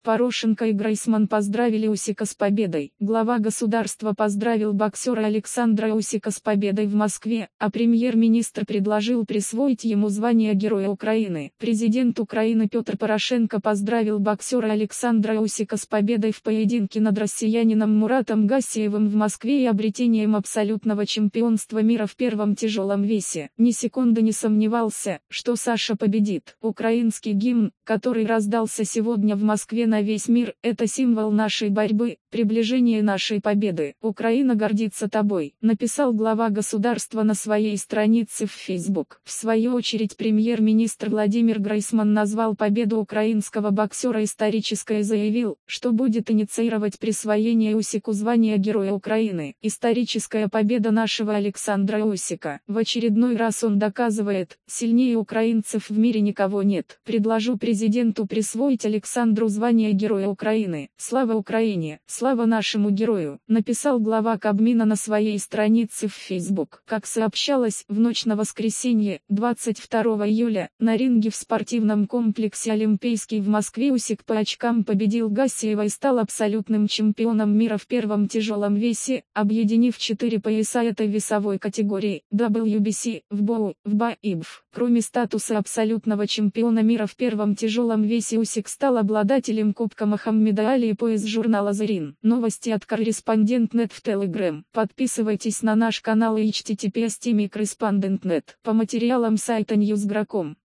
Порошенко и Грейсман поздравили Усика с победой. Глава государства поздравил боксера Александра Усика с победой в Москве, а премьер-министр предложил присвоить ему звание Героя Украины. Президент Украины Петр Порошенко поздравил боксера Александра Усика с победой в поединке над россиянином Муратом Гассиевым в Москве и обретением абсолютного чемпионства мира в первом тяжелом весе. Ни секунды не сомневался, что Саша победит. Украинский гимн, который раздался сегодня в Москве на весь мир, это символ нашей борьбы, приближение нашей победы. Украина гордится тобой, написал глава государства на своей странице в Facebook. В свою очередь премьер-министр Владимир Грейсман назвал победу украинского боксера исторической и заявил, что будет инициировать присвоение Усику звания Героя Украины. Историческая победа нашего Александра Усика. В очередной раз он доказывает, сильнее украинцев в мире никого нет. Предложу президенту присвоить Александру звание Героя Украины. Слава Украине, слава нашему герою, написал глава Кабмина на своей странице в Facebook. Как сообщалось, в ночь на воскресенье, 22 июля, на ринге в спортивном комплексе Олимпийский в Москве Усик по очкам победил Гассиева и стал абсолютным чемпионом мира в первом тяжелом весе, объединив 4 пояса этой весовой категории: WBC, в БОУ, в БА и БФ. Кроме статуса абсолютного чемпиона мира в первом тяжелом весе, Усик стал обладателем Кубка Мохаммеда Али и пояс журнала The Ring. Новости от Корреспондент.нет в Telegram. Подписывайтесь на наш канал и https://correspondent.net. По материалам сайта Newsgro.com.